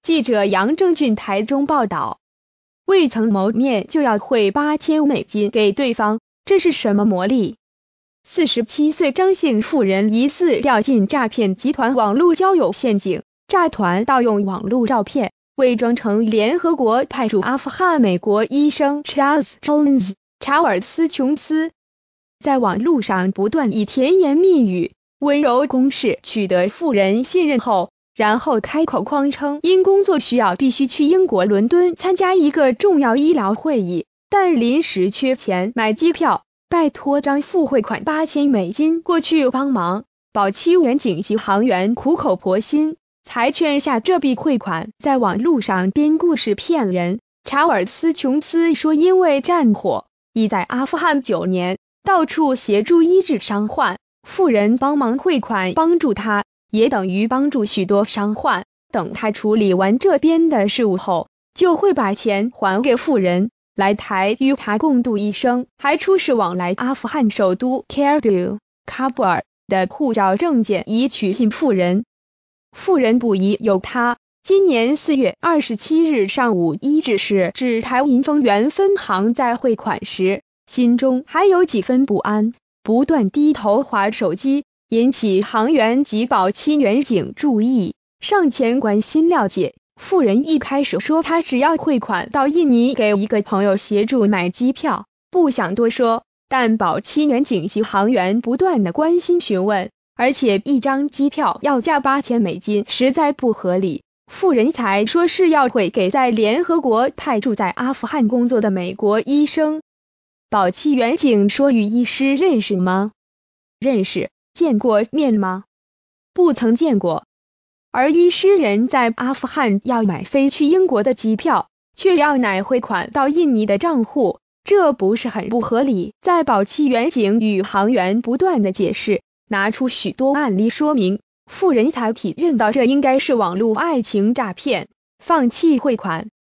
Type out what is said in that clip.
记者杨正俊台中报道，未曾谋面就要汇$8000给对方，这是什么魔力？47岁张姓妇人疑似掉进诈骗集团网络交友陷阱，诈团盗用网络照片，伪装成联合国派驻阿富汗美国医生 Charles Jones 查尔斯琼斯，在网络上不断以甜言蜜语、温柔攻势取得妇人信任后，然后开口谎称因工作需要必须去英国伦敦参加一个重要医疗会议，但临时缺钱买机票，拜托张妇汇款$8000过去帮忙。保期远警籍航员苦口婆心，才劝下这笔汇款，在网络上编故事骗人。查尔斯琼斯说，因为战火已在阿富汗9年，到处协助医治伤患，妇人帮忙汇款帮助他，也等于帮助许多伤患。等他处理完这边的事务后，就会把钱还给妇人，来台与他共度一生，还出示往来阿富汗首都 Kabul 的护照证件以取信妇人。妇人不疑有他。今年4月27日上午1时至台银丰源分行在汇款时，心中还有几分不安，不断低头滑手机，引起行员及保期远警注意，上前关心了解。妇人一开始说她只要汇款到印尼给一个朋友协助买机票，不想多说，但保期远警及行员不断的关心询问，而且一张机票要价$8000，实在不合理，妇人才说是要汇给在联合国派驻在阿富汗工作的美国医生。保期远警说与医师认识吗？认识。见过面吗？不曾见过。而医师人在阿富汗要买飞去英国的机票，却要乃汇款到印尼的账户，这不是很不合理？在保期远警与行员不断的解释，拿出许多案例说明，妇人才体认到这应该是网络爱情诈骗，放弃汇款，